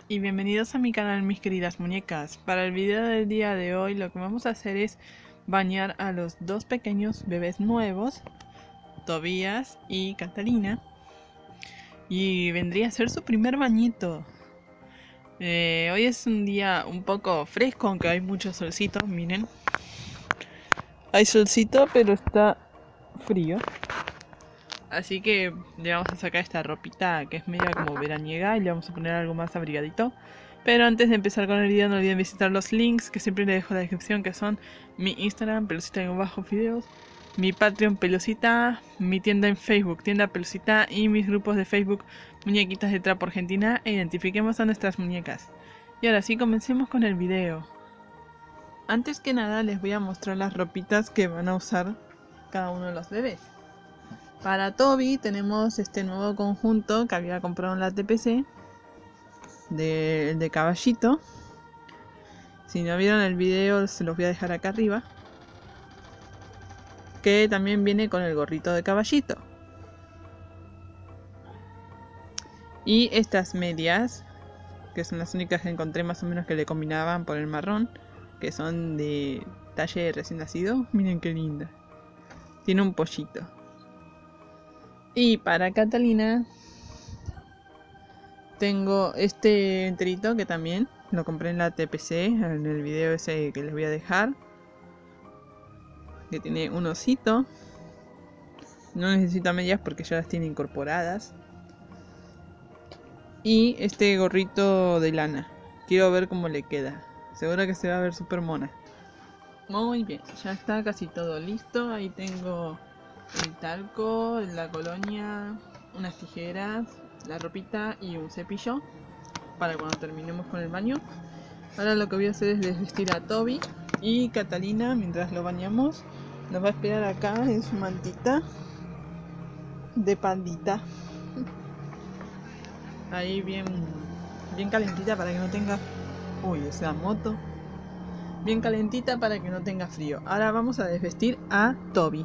y bienvenidos a mi canal, mis queridas muñecas. Para el video del día de hoy lo que vamos a hacer es bañar a los dos pequeños bebés nuevos, Tobías y Catalina, y vendría a ser su primer bañito. Hoy es un día un poco fresco, aunque hay mucho solcito, miren. Hay solcito, pero está frío. Así que le vamos a sacar esta ropita que es media como veraniega y le vamos a poner algo más abrigadito. Pero antes de empezar con el video no olviden visitar los links que siempre les dejo en la descripción, que son mi Instagram, pelucita_videos, mi Patreon, pelucita, mi tienda en Facebook, tienda pelucita, y mis grupos de Facebook, muñequitas de trapo Argentina, e identifiquemos a nuestras muñecas. Y ahora sí, comencemos con el video. Antes que nada les voy a mostrar las ropitas que van a usar cada uno de los bebés. Para Toby tenemos este nuevo conjunto que había comprado en la TPC de caballito. Si no vieron el video se los voy a dejar acá arriba. Que también viene con el gorrito de caballito. Y estas medias, que son las únicas que encontré más o menos que le combinaban por el marrón, que son de talle recién nacido. Miren qué linda. Tiene un pollito. Y para Catalina tengo este enterito que también lo compré en la TPC, en el video ese que les voy a dejar, que tiene un osito. No necesita medias porque ya las tiene incorporadas. Y este gorrito de lana, quiero ver cómo le queda. Seguro que se va a ver súper mona. Muy bien, ya está casi todo listo. Ahí tengo el talco, la colonia, unas tijeras, la ropita y un cepillo para cuando terminemos con el baño. Ahora lo que voy a hacer es desvestir a Toby, y Catalina, mientras lo bañamos, nos va a esperar acá en su mantita de pandita. Ahí bien calentita para que no tenga... Uy, esa moto. Bien calentita para que no tenga frío. Ahora vamos a desvestir a Toby.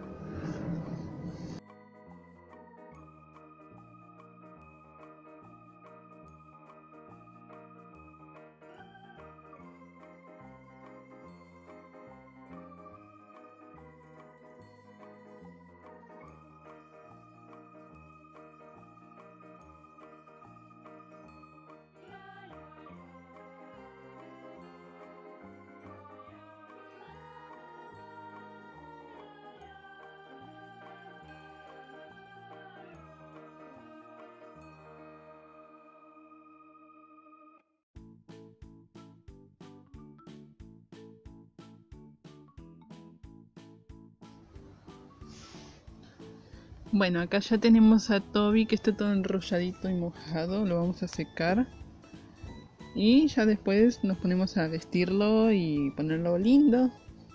Bueno, acá ya tenemos a Toby, que está todo enrolladito y mojado. Lo vamos a secar. Y ya después nos ponemos a vestirlo y ponerlo lindo.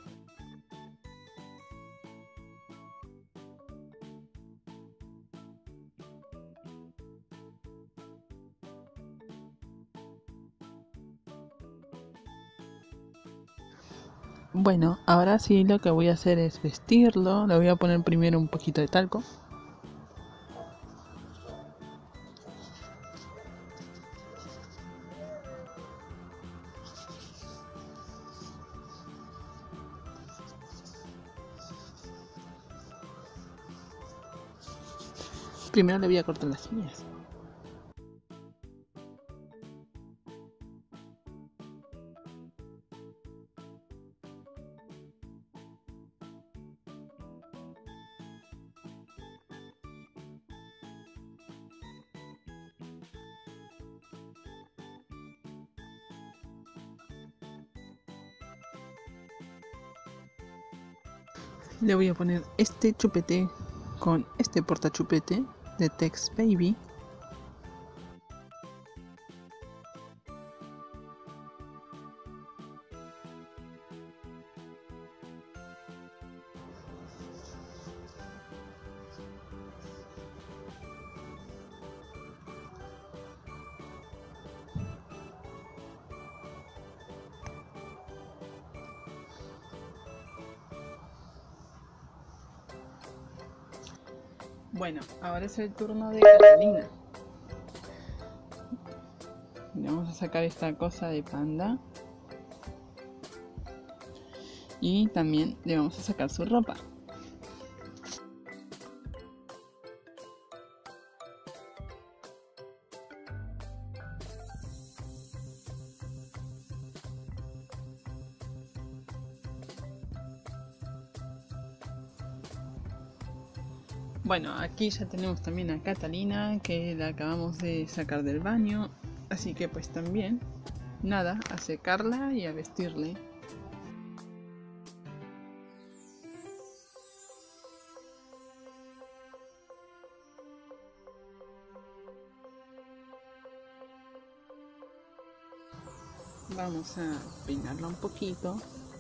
Bueno, ahora sí lo que voy a hacer es vestirlo. Le voy a poner primero un poquito de talco. Primero le voy a cortar las uñas. Le voy a poner este chupete con este portachupete de Tex Baby. Bueno, ahora es el turno de Catalina. Le vamos a sacar esta cosa de panda. Y también le vamos a sacar su ropa. Bueno, aquí ya tenemos también a Catalina, que la acabamos de sacar del baño. Así que pues también, nada, a secarla y a vestirle. Vamos a peinarla un poquito.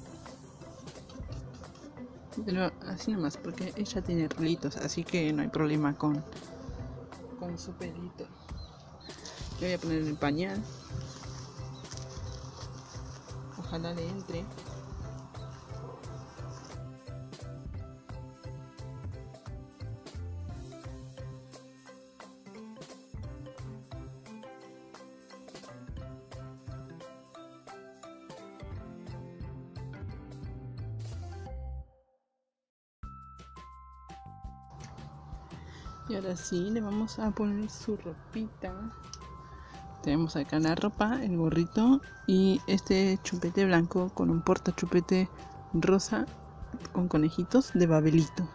Pero así nomás, porque ella tiene rulitos, así que no hay problema con su pelito. Le voy a poner el pañal. Ojalá le entre. Y ahora sí, le vamos a poner su ropita. Tenemos acá la ropa, el gorrito y este chupete blanco con un porta chupete rosa con conejitos de Babelito.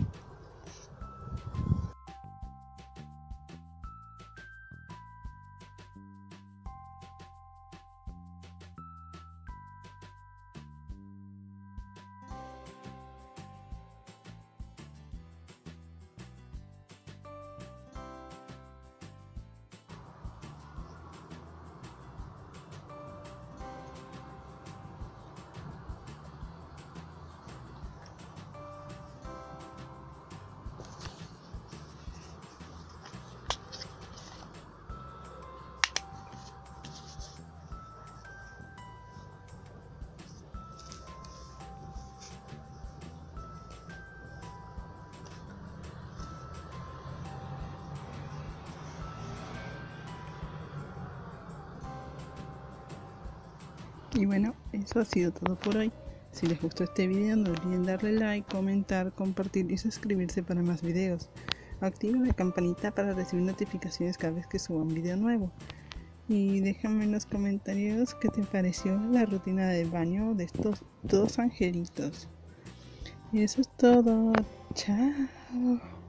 Y bueno, eso ha sido todo por hoy. Si les gustó este video no olviden darle like, comentar, compartir y suscribirse para más videos. Activen la campanita para recibir notificaciones cada vez que suba un video nuevo. Y déjame en los comentarios qué te pareció la rutina del baño de estos dos angelitos. Y eso es todo. Chao.